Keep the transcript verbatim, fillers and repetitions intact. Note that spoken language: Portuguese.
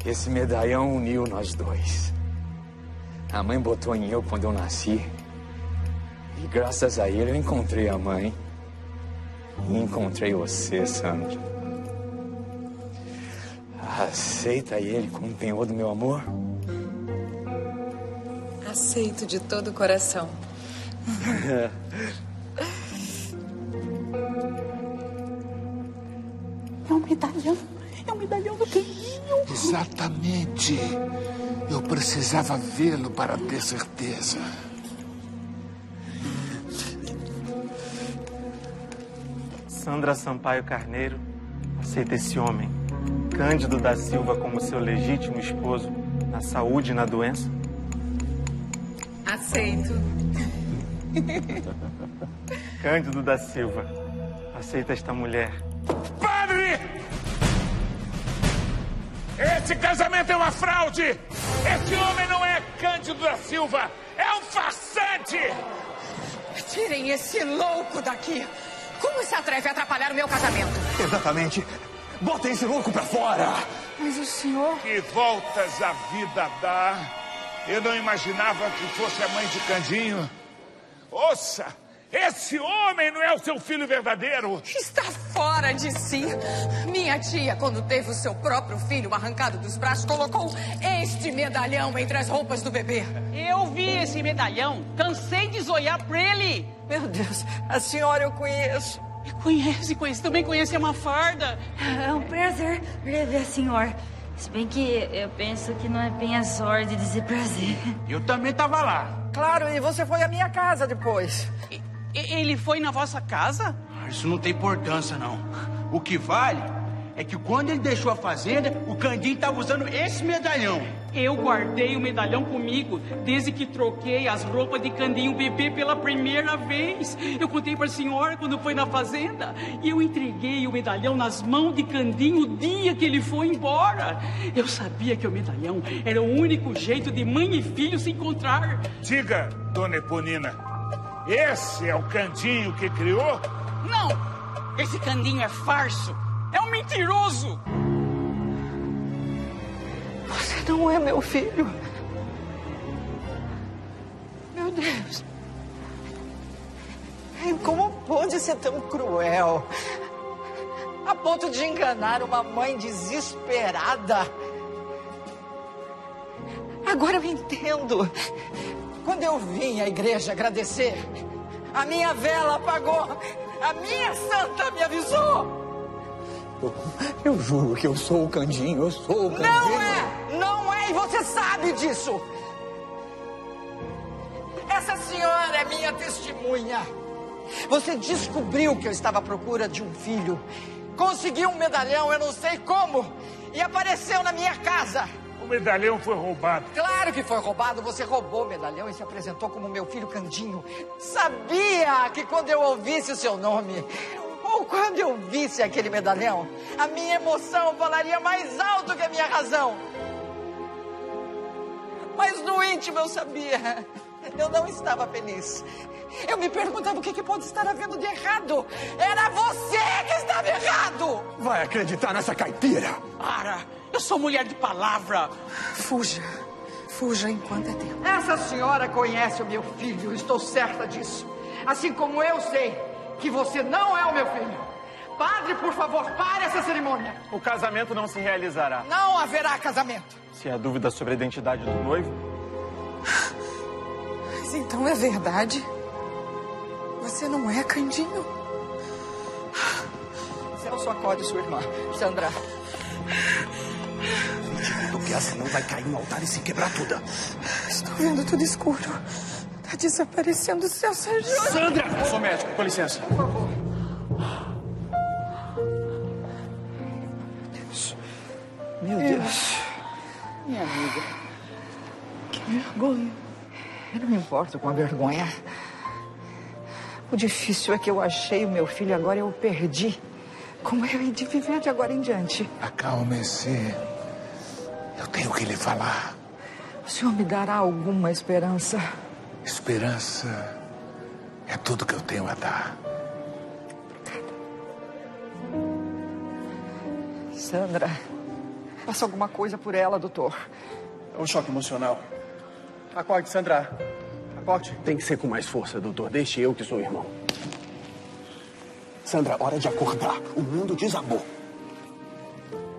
que esse medalhão uniu nós dois. A mãe botou em eu quando eu nasci. E graças a ele eu encontrei a mãe. E encontrei você, Sandra. Aceita ele como penhor do meu amor? Aceito de todo o coração. É um medalhão. É um medalhão do Candinho. Exatamente. Eu precisava vê-lo para ter certeza. Sandra Sampaio Carneiro aceita esse homem, Cândido da Silva, como seu legítimo esposo, na saúde e na doença? Aceito. Cândido da Silva aceita esta mulher. Padre! Esse casamento é uma fraude! Esse homem não é Cândido da Silva! É um farsante! Tirem esse louco daqui! Como se atreve a atrapalhar o meu casamento? Exatamente. Botem esse louco pra fora! Mas o senhor... Que voltas a vida dá! Eu não imaginava que fosse a mãe de Candinho. Ouça! Esse homem não é o seu filho verdadeiro! Está fora de si. Minha tia, quando teve o seu próprio filho arrancado dos braços, colocou este medalhão entre as roupas do bebê. Eu vi esse medalhão. Cansei de zoiar pra ele. Meu Deus, a senhora eu conheço. Me conhece, conhece. Também conhece a Mafarda. É um prazer rever a senhora. Se bem que eu penso que não é bem as horas de dizer prazer. Eu também tava lá. Claro, e você foi à minha casa depois. E- Ele foi na vossa casa? Isso não tem importância, não. O que vale é que quando ele deixou a fazenda, o Candinho estava usando esse medalhão. Eu guardei o medalhão comigo desde que troquei as roupas de Candinho bebê pela primeira vez. Eu contei para a senhora quando foi na fazenda. E eu entreguei o medalhão nas mãos de Candinho o dia que ele foi embora. Eu sabia que o medalhão era o único jeito de mãe e filho se encontrar. Diga, dona Eponina, esse é o Candinho que criou? Não! Esse Candinho é farso! É um mentiroso! Você não é meu filho. Meu Deus. Como pôde ser tão cruel? A ponto de enganar uma mãe desesperada. Agora eu entendo. Quando eu vim à igreja agradecer, a minha vela apagou. A minha santa me avisou. Eu, eu juro que eu sou o Candinho, eu sou o Candinho. Não é, não é, e você sabe disso. Essa senhora é minha testemunha. Você descobriu que eu estava à procura de um filho, conseguiu um medalhão, eu não sei como, e apareceu na minha casa. O medalhão foi roubado. Claro que foi roubado, você roubou o medalhão e se apresentou como meu filho Candinho. Sabia que quando eu ouvisse o seu nome, ou quando eu visse aquele medalhão, a minha emoção falaria mais alto que a minha razão. Mas no íntimo eu sabia, eu não estava feliz. Eu me perguntava o que, que pode estar havendo de errado. Era você que estava errado! Vai acreditar nessa caipira? Para! Eu sou mulher de palavra! Fuja, fuja enquanto é tempo. Essa senhora conhece o meu filho, estou certa disso. Assim como eu sei que você não é o meu filho. Padre, por favor, pare essa cerimônia. O casamento não se realizará. Não haverá casamento. Se há dúvida sobre a identidade do noivo... Mas então é verdade? Você não é Candinho? Celso, acorde sua irmã. Sandra. Do que senão vai cair no altar e se quebrar tudo. Estou vendo tudo escuro. Tá desaparecendo o seu Sérgio. Sandra! Eu sou médico, com licença. Por favor. Meu Deus. Minha amiga. Que vergonha. Eu não me importo com a vergonha. O difícil é que eu achei o meu filho, agora eu o perdi. Como eu hei de viver de agora em diante? Acalme-se. Eu tenho que lhe falar. O senhor me dará alguma esperança? Esperança é tudo que eu tenho a dar. Sandra, Faça alguma coisa por ela, doutor. É um choque emocional. Acorde, Sandra. Acorde. Tem que ser com mais força, doutor. Deixe eu que sou o irmão. Sandra, hora de acordar. O mundo desabou.